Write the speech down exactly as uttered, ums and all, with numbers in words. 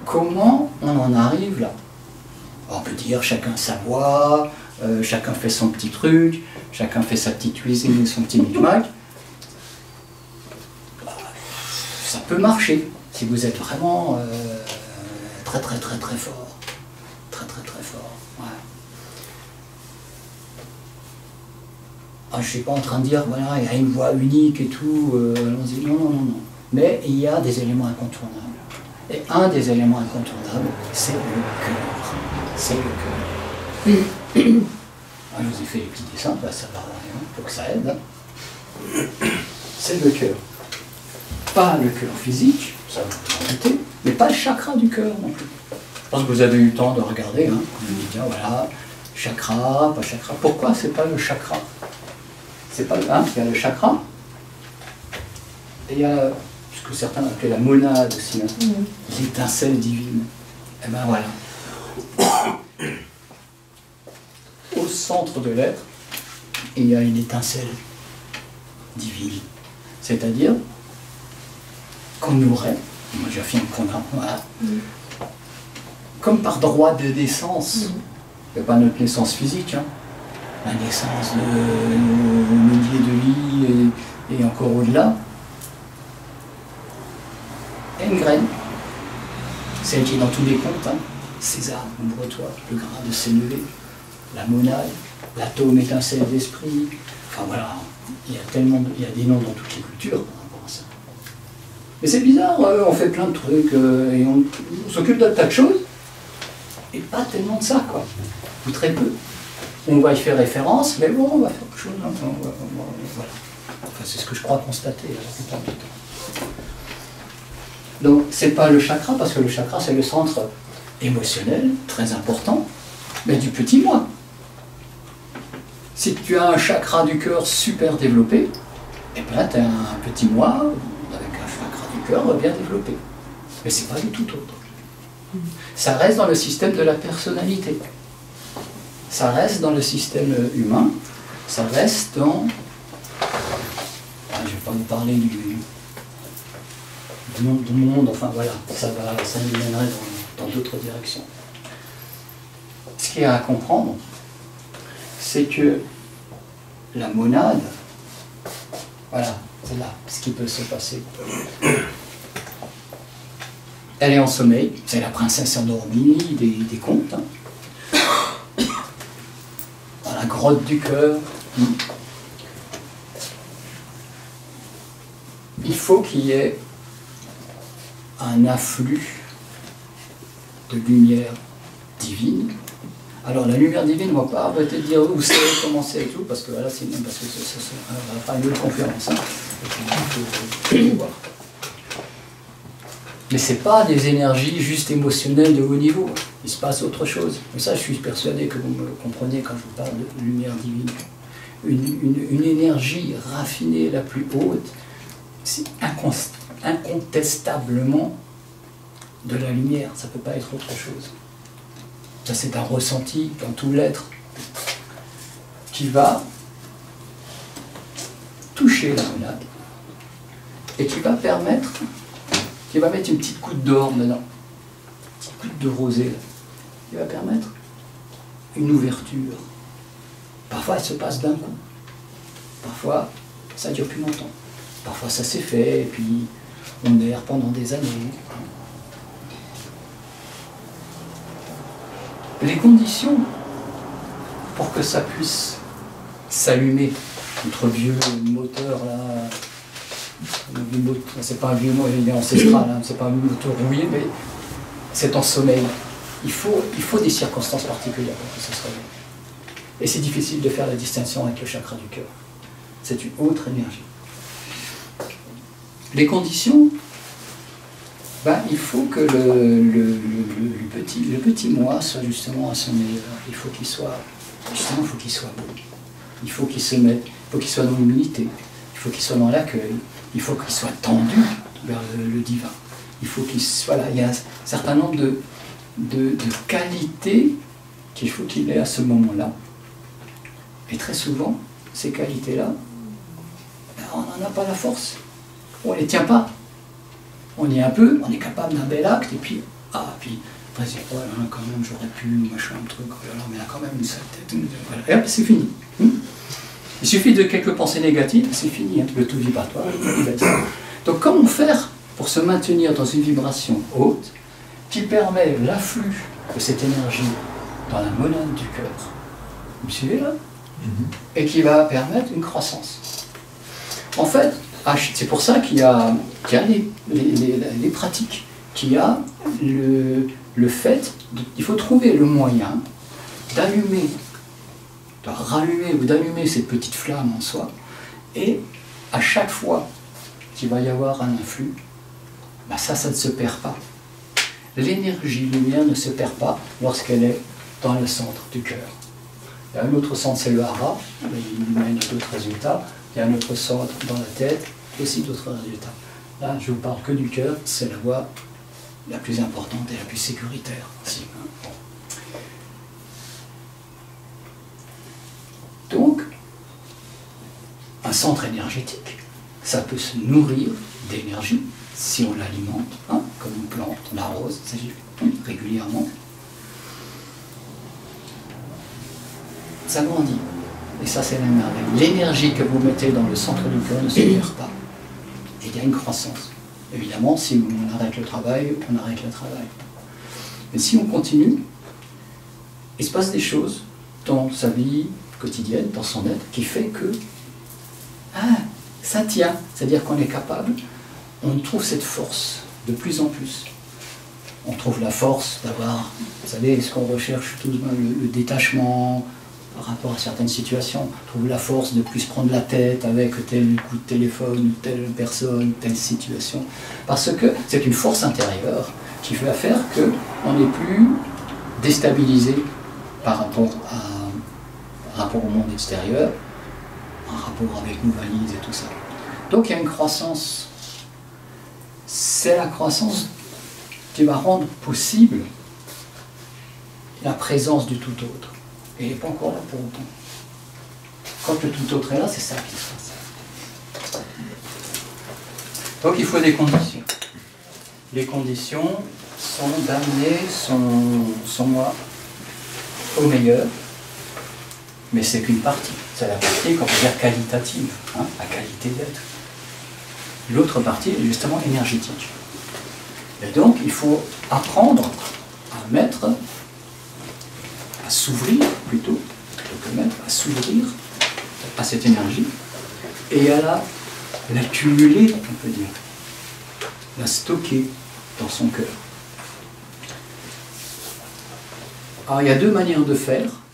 comment on en arrive là? On peut dire chacun sa voix, euh, chacun fait son petit truc, chacun fait sa petite cuisine, son petit micmac. Ça peut marcher si vous êtes vraiment euh, très très très très fort. Très très très fort. Ouais. Ah, je ne suis pas en train de dire, voilà, il y a une voix unique et tout, euh, allons-y. Non, non, non, non. Mais il y a des éléments incontournables. Et un des éléments incontournables, c'est le cœur. C'est le cœur. Ah, je vous ai fait les petits dessins, bah, ça va, hein, faut que ça aide. Hein. C'est le cœur. Pas le cœur physique, ça va vous embêter, mais pas le chakra du cœur non plus. Je pense que vous avez eu le temps de regarder, hein, vous me dites, voilà, chakra, pas chakra. Pourquoi c'est pas le chakra? C'est pas le hein, il y a le chakra, et il y a ce que certains appellent la monade aussi, hein, mmh. l'étincelle divine. Et ben voilà. Au centre de l'être, il y a une étincelle divine. C'est-à-dire qu'on aurait, moi j'affirme qu'on a, voilà, mmh. comme par droit de naissance, mmh. pas notre naissance physique, hein, la naissance de milliers de lits et, et encore au-delà, et une graine, celle qui est dans tous les contes, hein, César, ouvre-toi, le grain de s'élever, la monade, l'atome étincelle d'esprit, enfin voilà, il y a tellement, de, il y a des noms dans toutes les cultures par rapport à ça. Mais c'est bizarre, euh, on fait plein de trucs, euh, et on, on s'occupe de tas de choses, et pas tellement de ça, quoi, ou très peu. On va y faire référence, mais bon, on va faire autre chose, hein, on va, on va, voilà. Enfin, c'est ce que je crois constater la plupart du temps. Donc, c'est pas le chakra, parce que le chakra, c'est le centre émotionnel, très important, mais du petit moi. Si tu as un chakra du cœur super développé, eh bien, tu as un petit moi avec un chakra du cœur bien développé. Mais c'est pas du tout autre. Ça reste dans le système de la personnalité. Ça reste dans le système humain. Ça reste dans... Ah, je ne vais pas vous parler du... du monde, du monde, enfin voilà, ça, va, ça nous mènerait dans, dans d'autres directions. Ce qu'il y a à comprendre, c'est que la monade, voilà, c'est là ce qui peut se passer. Elle est en sommeil, c'est la princesse endormie des, des contes. Hein. Dans la grotte du cœur. Il faut qu'il y ait un afflux de lumière divine. Alors la lumière divine, on ne va pas peut-être dire où c'est, comment c'est et tout, parce que voilà, c'est parce que ça va faire une autre conférence. Hein. Et puis, il faut, faut voir. Mais ce n'est pas des énergies juste émotionnelles de haut niveau. Il se passe autre chose. Et ça, je suis persuadé que vous me comprenez quand je vous parle de lumière divine. Une, une, une énergie raffinée la plus haute, c'est incontestablement de la lumière. Ça ne peut pas être autre chose. Ça, c'est un ressenti dans tout l'être qui va toucher la monade et qui va permettre, qui va mettre une petite goutte d'or dedans, une petite goutte de rosée, là, qui va permettre une ouverture. Parfois, elle se passe d'un coup. Parfois, ça dure plus longtemps. Parfois, ça s'est fait, et puis on erre pendant des années. Les conditions pour que ça puisse s'allumer, notre vieux moteur là, c'est pas un vieux moteur, il est ancestral, hein, c'est pas un moteur rouillé, mais c'est en sommeil. Il faut, il faut des circonstances particulières pour que ça se réveille. Et c'est difficile de faire la distinction avec le chakra du cœur. C'est une autre énergie. Les conditions, ben, il faut que le, le, le, le, petit, le petit moi soit justement à son meilleur. Il faut qu'il soit, justement, il faut qu'il soit beau. Il faut qu'il se mette, il faut qu'il soit dans l'humilité. Il faut qu'il soit dans l'accueil. Il faut qu'il soit tendu vers le, le divin. Il faut qu'il soit là. Il y a un certain nombre de, de, de qualités qu'il faut qu'il ait à ce moment-là. Et très souvent, ces qualités-là, ben, on n'en a pas la force. On ne les tient pas. On y est un peu, on est capable d'un bel acte, et puis Ah, puis après, c'est, oh là là, quand même, j'aurais pu, machin, un truc, oh là là, mais il a quand même une sale tête. Voilà. Et hop, c'est fini. Hmm. Il suffit de quelques pensées négatives, c'est fini, hein, le tout vibratoire. Donc comment faire pour se maintenir dans une vibration haute qui permet l'afflux de cette énergie dans la monade du cœur, vous me suivez là? Mm-hmm. Et qui va permettre une croissance. En fait, c'est pour ça qu'il y a, qu'il y a les, les, les, les pratiques, qu'il y a le, le fait, de, il faut trouver le moyen d'allumer, de rallumer ou d'allumer ces petites flammes en soi, et à chaque fois qu'il va y avoir un influx, ben ça, ça ne se perd pas. L'énergie lumière ne se perd pas lorsqu'elle est dans le centre du cœur. Il y a un autre centre, c'est le hara, il mène à d'autres résultats. Il y a un autre centre dans la tête, aussi d'autres résultats. Là, je ne vous parle que du cœur, c'est la voie la plus importante et la plus sécuritaire aussi. Donc, un centre énergétique, ça peut se nourrir d'énergie si on l'alimente, hein, comme une plante, on l'arrose, ça hein, régulièrement. Ça grandit. Et ça, c'est la merveille. L'énergie que vous mettez dans le centre du cœur ne se perd pas. Et il y a une croissance. Évidemment, si on arrête le travail, on arrête le travail. Mais si on continue, il se passe des choses dans sa vie quotidienne, dans son être, qui fait que ah, ça tient. C'est-à-dire qu'on est capable, on trouve cette force de plus en plus. On trouve la force d'avoir, vous savez, ce qu'on recherche tous, le, le détachement par rapport à certaines situations. On trouve la force de ne plus se prendre la tête avec tel coup de téléphone, telle personne, telle situation. Parce que c'est une force intérieure qui va faire qu'on n'est plus déstabilisé par rapport, à, par rapport au monde extérieur, en rapport avec nos valises et tout ça. Donc il y a une croissance. C'est la croissance qui va rendre possible la présence du tout autre. Et il n'est pas encore là pour autant. Quand le tout autre est là, c'est ça qui se passe. Donc il faut des conditions. Les conditions sont d'amener son, son moi au meilleur, mais c'est qu'une partie. C'est la partie qu'on peut dire qualitative, hein, la qualité d'être. L'autre partie est justement énergétique. Et donc il faut apprendre à mettre, à s'ouvrir plutôt, plutôt que mettre, à s'ouvrir à cette énergie et à la l'accumuler, on peut dire, la stocker dans son cœur. Alors il y a deux manières de faire.